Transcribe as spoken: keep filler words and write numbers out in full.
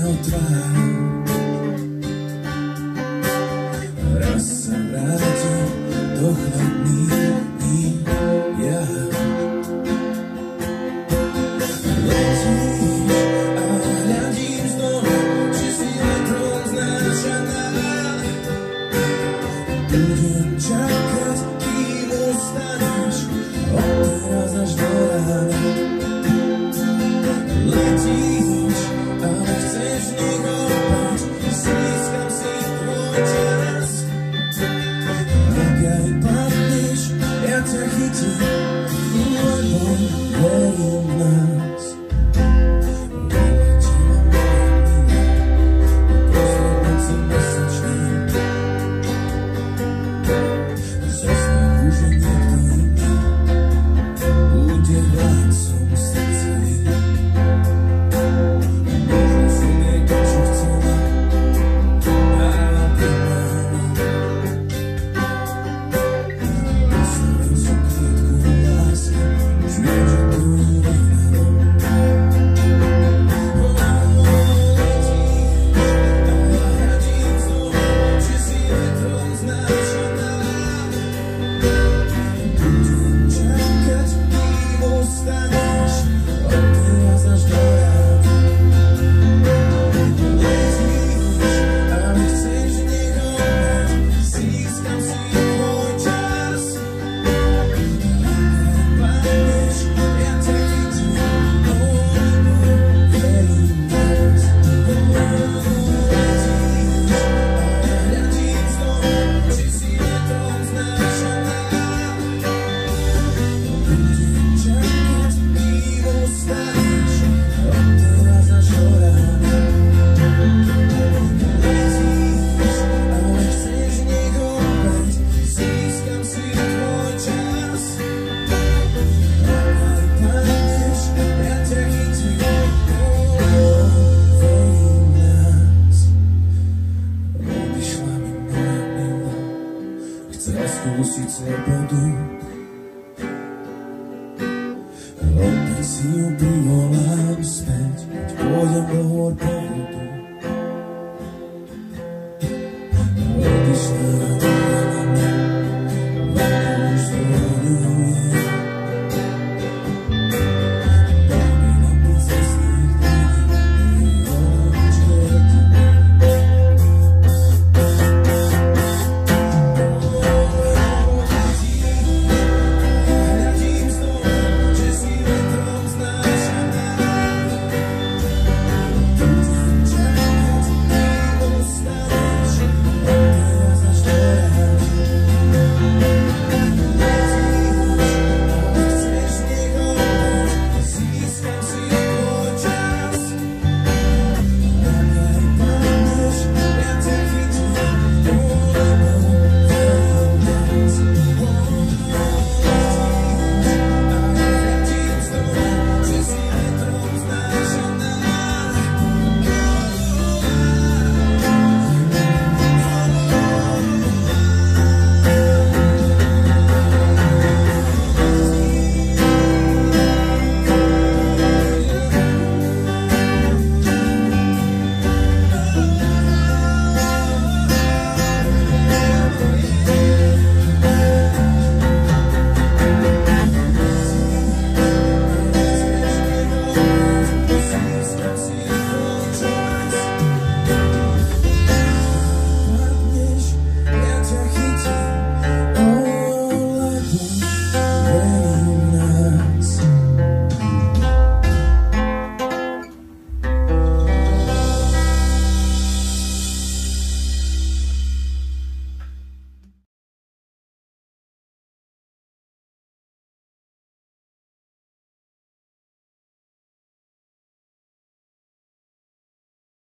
jeho tvár. Raz sa vrátil do chladných dní, ja. Letím a hľadím z dola, či si vetrom znášaná. Budem čakať, kým ustaneš, od teraz až do rána. Letíš, ale chceš nech opäť, získam si tvoj čas. Ak aj padneš, ja ťa chytím, lebo verím v nás. Vyletela moja milá, po poslednoci mesačný. Zostaň už je niekto iný, bude vládcom srdca iný. Možno som jej to, čo chcela, ale ty málo. Postavil som kvietku lásky, už viem, že to je vyhnalo. Letíš a hľadím znova, či si vetrom znášaná. Budem čakať, kým ustaneš, od teraz až do rána. Letíš, ale chceš nech opäť, získam si tvoj čas. Ak padneš, ja ťa chytím, lebo verím v nás. Letíš a hľadím znova, či si vetrom znášaná. Budem čakať, kým ustaneš, od teraz až do rána. Letíš, ale chceš nech opäť, získam si tvoj čas. Ak aj padneš, ja ťa chytím, lebo verím v nás. Odišla mi moja milá, chcel skúsiť slobodu. Opäť si ju privolám späť, keď pôjdem do hôr po